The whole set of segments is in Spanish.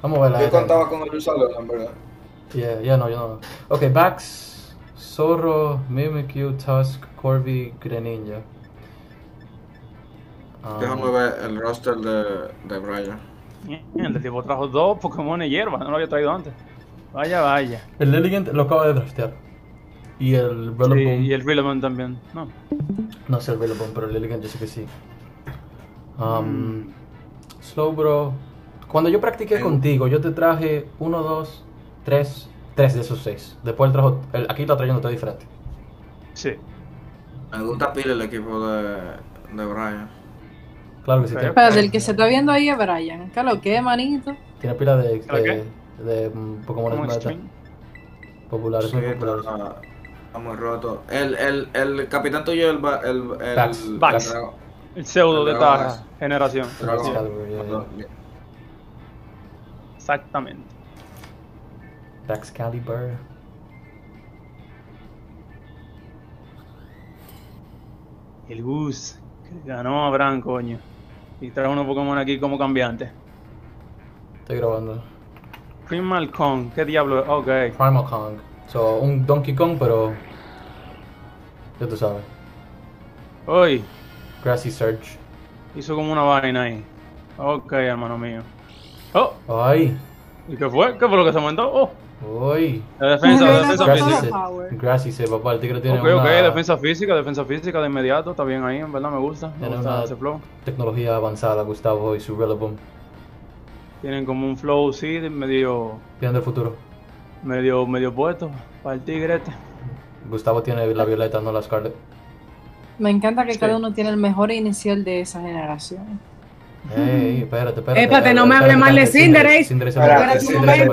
Vamos a ver la Yo esta. contaba con el usarlo, en verdad. Ya no, yo no. Ok, Bax, Zorro, Mimikyu, Tusk, Corby, Greninja. Déjame ver el roster de Brian. El tipo trajo 2 Pokémon de hierba, no lo había traído antes. Vaya, vaya. El Lilligant lo acaba de draftear. Y el Sí, Rillaboom. y el Rillaboom también. No. No sé el Rillaboom, pero el Lilligant yo sé que sí. Slowbro. Cuando yo practiqué contigo, yo te traje 1, 2, 3 de esos 6. Después aquí está trayendo todo diferente. Sí. Me gusta pila el equipo de Brian. Claro que sí. Pero- Espérate, el que se está viendo ahí es Brian. ¿Qué lo que, manito? Tiene pila ¿Claro qué? de Pokémon Como meta. stream. Populares, Sí, muy populares. está muy roto. El capitán tuyo, el Bax. Bax. El pseudo de el esta Bax. generación. Dragón. Sí, Excalibur, exactamente. Excalibur. El Gus, que ganó a Bran, coño. Y trae unos Pokémon aquí como cambiante. Estoy grabando. Primal Kong, ¿qué diablo? Ok. Primal Kong. So, un Donkey Kong, pero. Ya tú sabes. Uy, Grassy Surge. hizo como una vaina ahí. Ok, hermano mío. Oh, Ay. ¿y qué fue? ¿Qué fue lo que se montó? Oh, Uy. la defensa Grassy física. se. Power. Grassy se, papá. El tigre tiene Ok, una defensa física de inmediato, está bien ahí, en verdad me gusta. Me tiene gusta una ese flow. tecnología avanzada, Gustavo y su Rillaboom. Tienen como un flow, sí, de medio Vienen del futuro. puesto para el tigre este. Gustavo tiene la violeta, no la Scarlet. Me encanta que Sí. cada uno tiene el mejor inicial de esa generación. Ey, espérate. Espérate, no me hable mal de Cinderace. Espérate,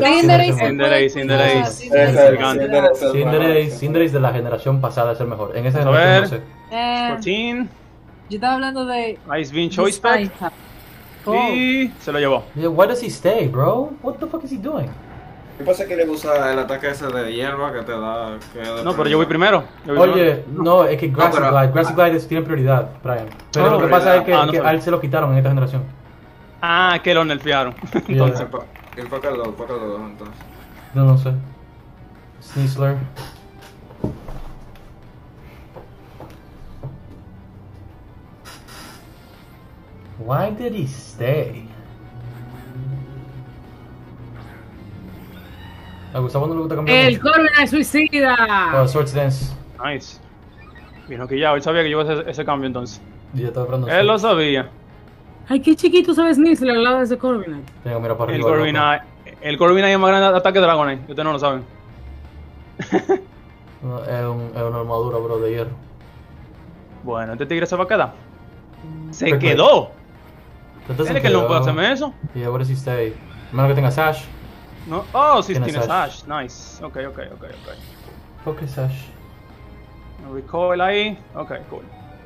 Cinderace de la generación pasada es el mejor. En esa A generación ver. no sé. Sporting, Yo estaba hablando de Ice Beam Choice Pack. Y se lo llevó. Yeah, why does he stay, bro? What the fuck is he doing? ¿Qué pasa que le gusta el ataque ese de hierba que te da? No, pero yo voy primero. Oye, no, es que Grassy pero- Glide, Grassy Glide tiene prioridad, Brian. Pero lo que prioridad. pasa es que, Ah, no que sabía. a él se lo quitaron en esta generación. Ah, que lo nerfearon. Entonces, ¿Quién fue Carlos? Fue Carlos entonces. yo no sé. Sneasler. Why did he stay? A Gustavo no le gusta cambiar El mucho. Corviknight suicida. Oh, Swords Dance. Nice. Vino que ya, hoy sabía que yo iba a hacer ese cambio entonces. Y ya está hablando. Él lo sabía. Ay, qué chiquito sabes Sneasler al lado de ese Corviknight. Tengo que mirar para El arriba. Corviknight. El Corviknight es más grande de ataque de Dragonite. Ustedes no lo saben. No, es una armadura, bro, de hierro. Bueno, este tigre se va a quedar. Se Perfecto. quedó. Entonces, ¿Tiene que él no puede hacerme eso? Yeah, what does he stay? Menos que tenga Sash. No. Oh, sí, Tiene tiene Sash. Sash. Nice. Ok. ¿Por qué Sash? Recoil ahí. Ok, cool.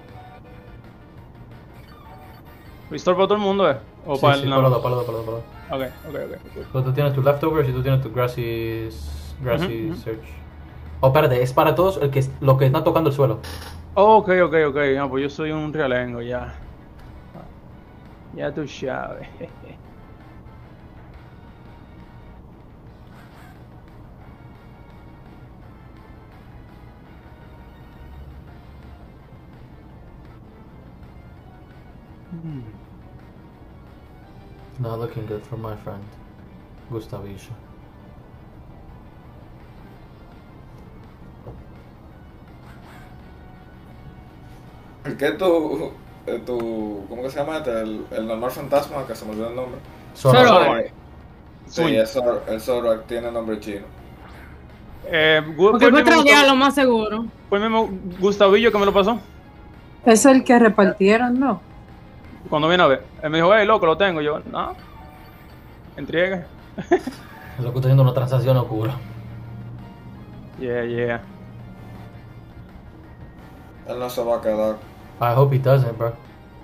Restore para todo el mundo, ¿eh? O Sí, para sí, el. para No. los dos, para los dos, para los dos. Ok, cool. Pero tú tienes tus leftovers y tú tienes tu Grassy Ujú. Search. Oh, espérate, es para todos lo que está tocando el suelo. Ok. Ah, pues yo soy un realengo ya. Ya tú sabes. Not looking good for my friend. Gustavillo. ¿Qué es tu, ¿cómo que se llama este? El normal fantasma, que se me olvidó el nombre. Zoroark. Sí, Sueño. el Zoroark tiene nombre chino. Porque fue tradear lo más seguro. Fue el mismo Gustavillo que me lo pasó. Es el que repartieron, ¿no? Cuando viene a ver. Él me dijo, hey, loco, lo tengo. Yo, no. Entregue. Lo que está haciendo una transacción oscura. Yeah. Él no se va a quedar. I hope he doesn't, bro.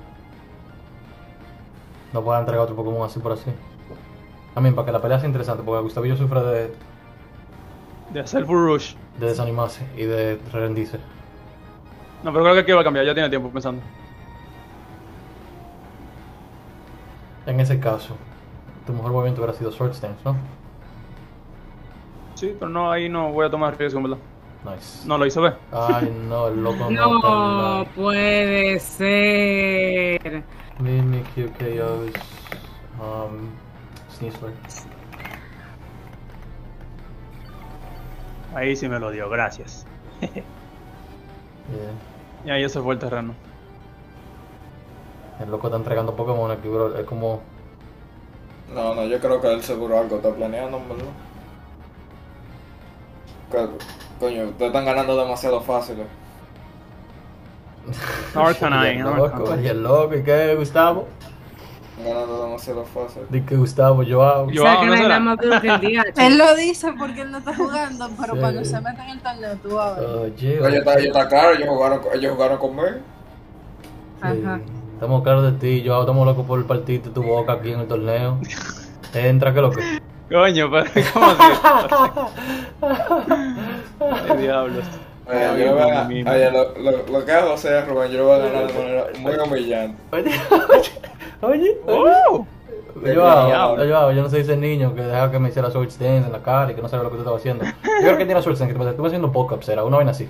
No puedo entregar otro Pokémon así por así. También para que la pelea sea interesante, porque Gustavillo sufre De hacer full rush. de desanimarse y de rendirse. No, pero creo que aquí va a cambiar. Ya tiene tiempo pensando. En ese caso, Tu mejor movimiento hubiera sido Sword Stance, ¿no? Sí, pero no, ahí no voy a tomar riesgo, en verdad. Nice. No lo hice, ve. Ay, no, el loco No puede ser. Mimic, QKOs, Sneasler. Ahí sí me lo dio, gracias. Yeah. Y ahí se fue el terreno. El loco está entregando Pokémon aquí, bro. Es como... No, yo creo que él seguro algo está planeando, en verdad. Coño, ustedes están ganando demasiado fácil. Arcanine, loco, oye, el loco, ¿y qué, Gustavo? Están ganando demasiado fácil. Di que Gustavo, Joao. Yo- O sea, que ¿no no hay será? nada más duro que el día. Él lo dice porque él no está jugando, pero Sí. cuando se mete en el torneo, tú vas a ver. Oye, Está claro, ellos jugaron conmigo. Ajá. sí. Estamos claros de ti, Joao. Estamos locos por partirte tu boca aquí en el torneo. Entra, que lo que... Coño, pero ¿cómo así? Ay, diablos. Yo lo, voy a, lo que hago sea, Rubén, yo lo voy a ganar de manera muy humillante. Oye. ¡Oh! Joao, yo no soy ese niño que deja que me hiciera Sword Stance en la cara y que no sabe lo que tú estabas haciendo. Yo creo que tiene Sword Stance, que te estuve haciendo pop-ups, era una vaina así.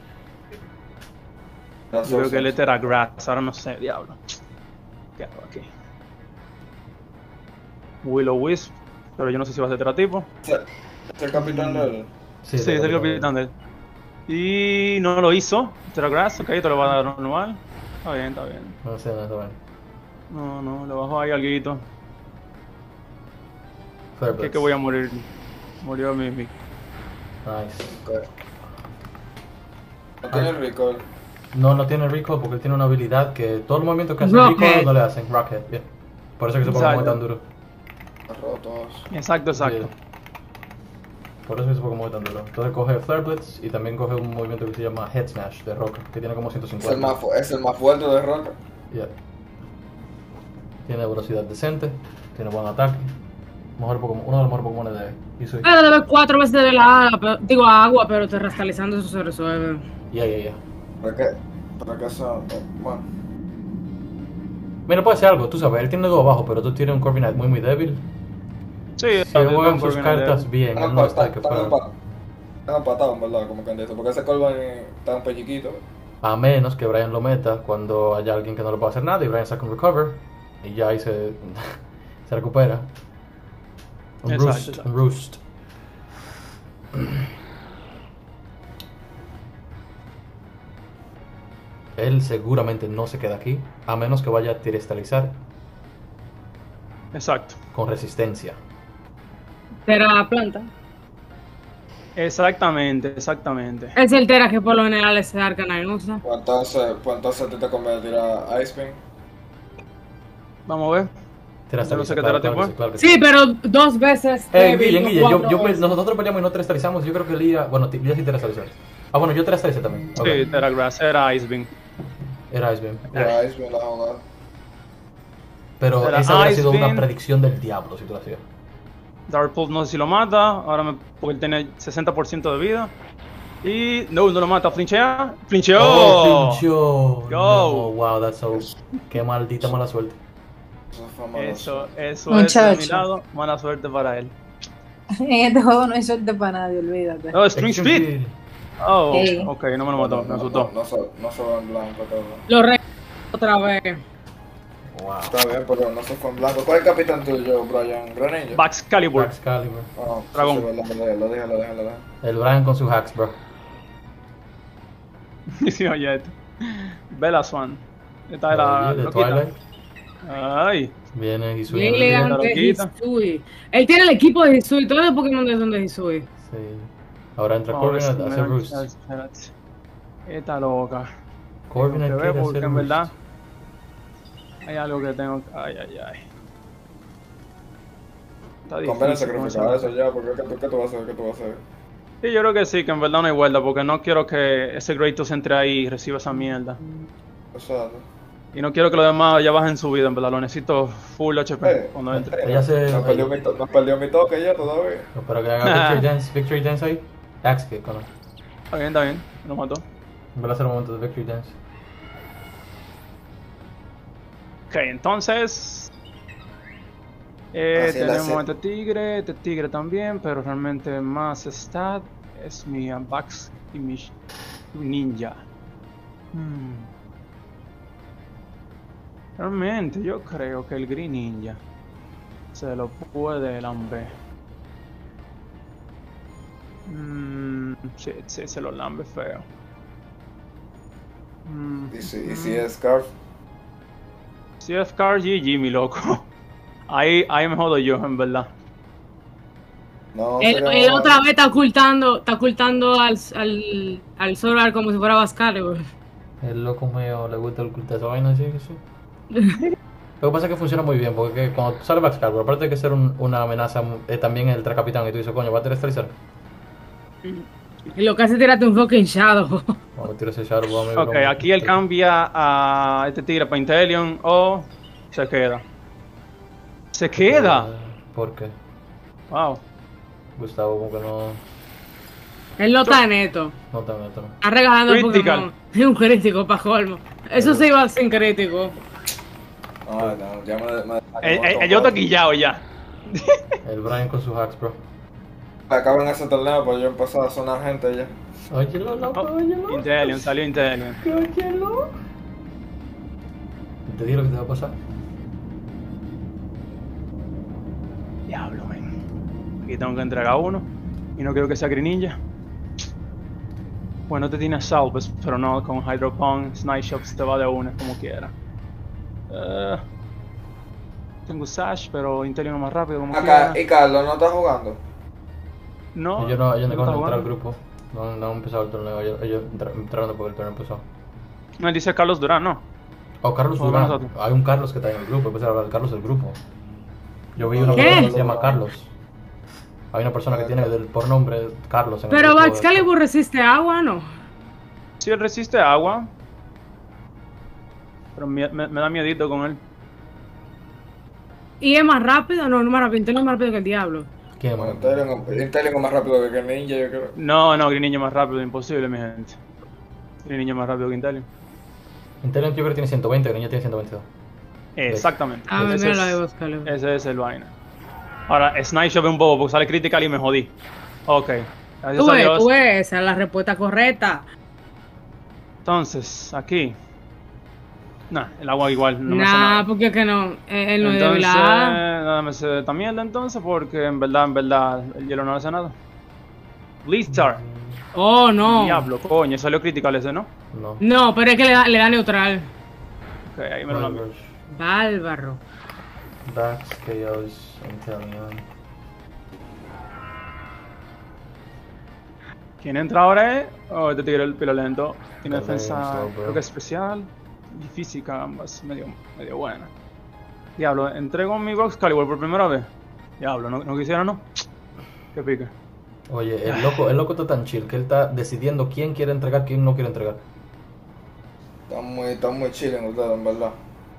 Yo creo que el este era Grass, ahora no sé, diablo. ¿Qué hago aquí? Will-O-Wisp, pero yo no sé si va a ser teratipo. ¿Es el capitán del...? Sí, es el capitán de él. Y no lo hizo. Teragrass, ok, te lo va a dar normal. Está bien, está bien. No sé, no sé. No, le bajó ahí alguito. Fair Que voy a morir. Murió mi. Nice. No tiene el recall. No tiene recall porque él tiene una habilidad que todos los movimientos que hace Rocket. recall no le hacen. Rocket, bien. Por eso que se Pokémon es tan duro. Rotos. Exacto. Yeah. Por eso que ese Pokémon es tan duro. Entonces coge Flare Blitz y también coge un movimiento que se llama Head Smash de Roca, que tiene como 150. Es el más fuerte de Roca. Yeah. Tiene velocidad decente, tiene buen ataque. Mejor Pokémon, uno de los mejores Pokémon de Hisui. Pero debe 4 veces de la agua, pero terrastalizando eso se resuelve. Yeah. Para que eso... Bueno. Mira, puede ser algo, tú sabes, él tiene 2 abajo, pero tú tienes un Corviknight muy débil. Sí, Si juegan sus cartas bien, él no está que Están fuera. empatados, en verdad, como que dice. Porque ese Colban está un pelliquito. A menos que Brian lo meta cuando haya alguien que no le pueda hacer nada y Brian saca un recover y ya ahí se recupera. Exacto. Un roost. Él seguramente no se queda aquí, a menos que vaya a tirestalizar Exacto. con resistencia. Tera planta. Exactamente. Es el Tera que por lo general ese Arcanine usa. Pues entonces tú te conviene a tirar Ice Beam. Vamos a ver. Tirestaliza, No sé qué claro, te claro la que claro que Sí, pero 2 veces. Guille, no Guille, 4 veces. nosotros peleamos y no terestalizamos. Yo creo que Lía, bueno, Lía sí terestalizó. Ah, bueno, yo terestalicé también. Ok. Sí, Teragrass era Ice Beam. Era Ice Beam. Ya Ice Beam la jugada. Pero Era esa habría Ice sido una Beam. predicción del diablo si tú lo hacías. Dark Pulse no sé si lo mata. Porque él tiene 60% de vida. Y no lo mata. Flinchea. ¡Flincheó! ¡Oh, pincho! Go. No, wow, that's so... Qué maldita mala suerte. Eso fue malo. Eso es Muchacho. de mi lado. Mala suerte para él. En este juego no hay suerte para nadie, olvídate. No, String Speed. Oh, Sí. ok, no me lo mató. Me asustó. No se fue en blanco, cabrón. Lo re otra vez. Wow. Está bien, pero no se fue en blanco. ¿Cuál es el capitán tuyo, Brian? Greninja. Excalibur. Excalibur. Oh, Dragón. Sí, lo dije. El Brian con sus hacks, bro. Sí, oye, esto. Bella Swan. Esta era Oye, de loquita. Twilight. Ay. Viene Hisui. Lele la ante loquita. Hisui. Él tiene el equipo de Hisui. Todos los Pokémon son de Hisui. Sí. Ahora entra Vamos a ver Corviknight, si hace me- Roost. espérate. Esta loca. Corviknight Tengo que ver quiere porque hacer en Roost. verdad hay algo que tengo. Ay. Está Conviene difícil. con sacrificar esa- eso ya, porque ¿qué tú vas a hacer? ¿Qué tú vas a hacer? Sí, yo creo que sí, que en verdad no hay vuelta, porque no quiero que ese Kratos entre ahí y reciba esa mierda. Exacto. Y no quiero que los demás ya bajen su vida, en verdad, lo necesito full HP cuando entre. Ella se- Nos perdió mi toque ya todavía. Espero que haga Victory Dance ahí. Axe Kick, ¿o no? Está bien, lo mató. Va a ser un momento de Victory Dance. Ok, entonces. Así es la Tenemos serie. este tigre también, pero realmente más stat es mi Bax y mi ninja. Realmente yo creo que el Green Ninja se lo puede lamber. Sí, se lo lambe feo. Y si es Scarf. Si es Car GG, mi loco. Ahí me jodo yo, en verdad. No, Él sería otra vez está ocultando al Solar como si fuera Bascalibur. El loco mío le gusta ocultar esa vaina, sí, sí. Lo que pasa es que funciona muy bien, porque cuando sale Baxcalibur, aparte de que ser una amenaza, también el Tracapitán, y tú dices, coño, va a tirar Tracer. Y lo que hace es tirarte un fucking Shadow. Vamos a tirar ese Shadow, amigo. Ok, aquí él cambia a este tigre para Inteleon o se queda. ¡Se queda! ¿Por qué? Wow. Gustavo, como que no. Él no está neto. No está neto, no. Está regalando el Critical. Pokémon. Es un crítico para colmo. Eso se iba sin crítico. No, ya Yo estoy quillado ya. El Brian con sus hacks, bro. Acaban ese torneo, pues yo empecé a sonar gente ya. Óyelo, loco, Oh, óyelo. Inteleon, salió Inteleon. Óyelo. Te digo lo que te va a pasar. Diablo, men. Aquí tengo que entregar uno. Y no quiero que sea Greninja. Bueno, te tiene Salves, pero no con Hydro Pump, Snipe Shops te va de una, como quiera. Tengo Sash, pero Inteleon es más rápido, como Acá, quiera. y Carlos no está jugando. No, Ellos no acaban de está entrar al jugando. grupo. No han empezado el torneo. Ellos entraron porque el torneo empezó. Me dice Carlos Durán, ¿no? Oh, Carlos O Durán. nosotros. Hay un Carlos que está en el grupo. Empecé a hablar de Carlos del grupo. Yo vi una ¿Qué? persona que se llama Carlos. Hay una persona que tiene por nombre Carlos en el Pero grupo. Excalibur resiste agua, ¿no? Sí, él resiste agua. Pero me da miedito con él. Y es más rápido, no es más rápido. Inteleon es más rápido que el diablo. ¿Quién más? Intelion es más rápido que Ninja, yo creo. No, Greninja más rápido, imposible, mi gente. Greninja más rápido que Inteleon. Intelion yo creo que tiene 120, que niña tiene 122. Exactamente. Ah, Ese mira lo es- de Excalibur. Ese es el vaina. Ahora, Snipe Shot es un bobo porque sale critical y me jodí. Ok. Gracias a Dios. Tú ves, esa es la respuesta correcta. Entonces, aquí. Nah, el agua igual no me hace Nah, nada. porque es que no. Él no es Entonces, debilada. nada me hace esta mierda entonces porque en verdad, el hielo no le hace nada. Blizzard. Oh, no. Diablo, coño, salió critical ese, ¿no? No. No, pero es que le da neutral. Ok, ahí me lo Wild mandó. Rush, Bárbaro. Dax, Chaos, Intelion. ¿Quién entra ahora es? Oh, este tigre el pelo lento. Tiene Dale, defensa, slow, bro. creo que especial y física, ambas medio buena. Diablo, entrego mi Box Calibur por primera vez. Diablo, no quisiera, ¿no? Qué pique. Oye, el loco está tan chill que él está decidiendo quién quiere entregar, quién no quiere entregar. Están muy chilling ustedes, en verdad.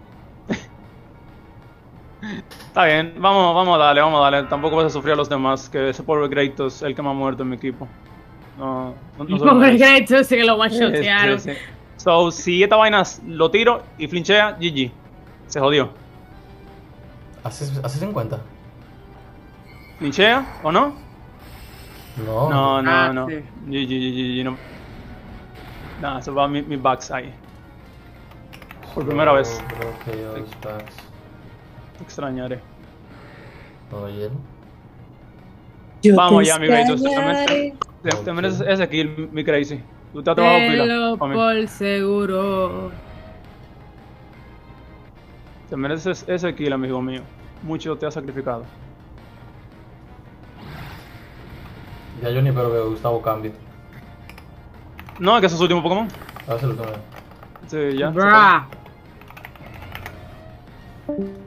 Está bien, vamos a darle. Tampoco vas a sufrir a los demás, que ese pobre Kratos es el que más ha muerto en mi equipo. No se lo Pobre merece. Kratos, sí que lo one-shotearon. Sí. So, si esta vaina lo tiro y flinchea, GG. Se jodió. ¿Haces 50? ¿Flinchea o no? No. No. sí. GG, no. Nah, se va mi backs ahí. Por primera vez. Bro, Chaos, Dax. Te extrañaré. Oye. Vamos ya, mi Kratos. Te mereces ese kill, mi Crazy. Tú te has trabajado pila. Tenlo pa' mí. por seguro. Te mereces ese kill, amigo mío. Mucho te has sacrificado. Ya yo ni espero que Gustavo cambie. No, es que ese es su último Pokémon. A ver si lo tomo. Sí, ya. Bruh.